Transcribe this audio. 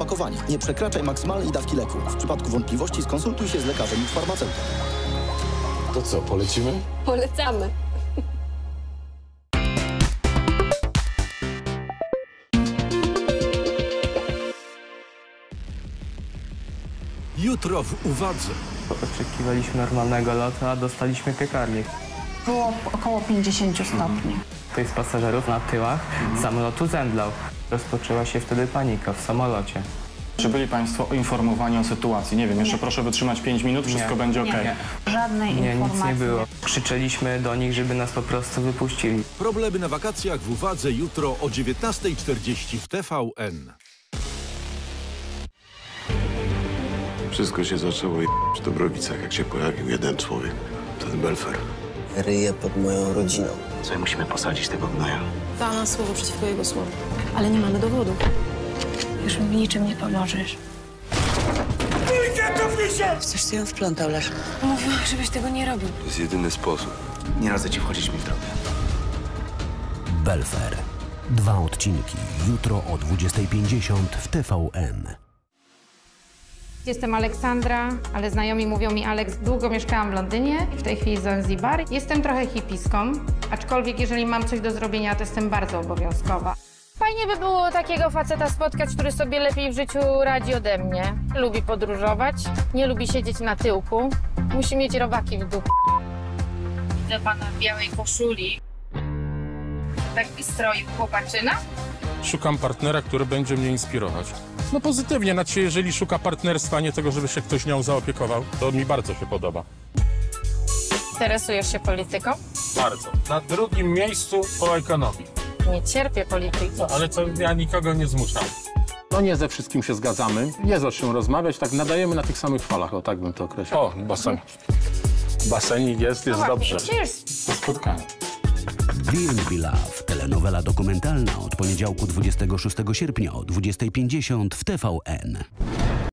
opakowanie. Nie przekraczaj maksymalnej dawki leku. W przypadku wątpliwości skonsultuj się z lekarzem lub farmaceutą. To co, polecimy? Polecamy. Jutro w Uwadze. Oczekiwaliśmy normalnego lotu, a dostaliśmy piekarnik. Było około 50 stopni. Ktoś z pasażerów na tyłach samolotu zemdlał. Rozpoczęła się wtedy panika w samolocie. Czy byli Państwo informowani o sytuacji? Nie wiem, jeszcze proszę wytrzymać 5 minut, wszystko będzie ok. Żadnej Nie, informacji. nic nie było. Krzyczeliśmy do nich, żeby nas po prostu wypuścili. Problemy na wakacjach w Uwadze jutro o 19:40 w TVN. Wszystko się zaczęło w Dobrowicach, jak się pojawił jeden człowiek. Ten Belfer. Ryje pod moją rodziną. Co, musimy posadzić tego gnoja? Da nas słowo przeciwko jego słowu. Ale nie mamy dowodów. Już mi w niczym nie pomożesz. Coś ty ją wplątał, Leszek. Mówiłam, żebyś tego nie robił. To jest jedyny sposób. Nie radzę ci wchodzić mi w drogę. Belfer. 2 odcinki. Jutro o 20:50 w TVN. Jestem Aleksandra, ale znajomi mówią mi Aleks. Długo mieszkałam w Londynie i w tej chwili Zanzibar. Jestem trochę hipiską, aczkolwiek jeżeli mam coś do zrobienia, to jestem bardzo obowiązkowa. Fajnie by było takiego faceta spotkać, który sobie lepiej w życiu radzi ode mnie. Lubi podróżować, nie lubi siedzieć na tyłku, musi mieć robaki w dupie. Widzę pana w białej koszuli. Taki stroju chłopaczyna. Szukam partnera, który będzie mnie inspirować. No pozytywnie, znaczy jeżeli szuka partnerstwa, nie tego, żeby się ktoś nią zaopiekował, to mi bardzo się podoba. Interesujesz się polityką? Bardzo. Na drugim miejscu po ekonomii. Nie cierpię polityki. No, ale co, ja nikogo nie zmuszam. No nie ze wszystkim się zgadzamy. Jest o czym rozmawiać, tak nadajemy na tych samych falach, o tak bym to określił. O, basen. Basenik jest dobrze. Cheers! Do spotkania. B&B Love. Telenowela dokumentalna od poniedziałku 26 sierpnia o 20:50 w TVN.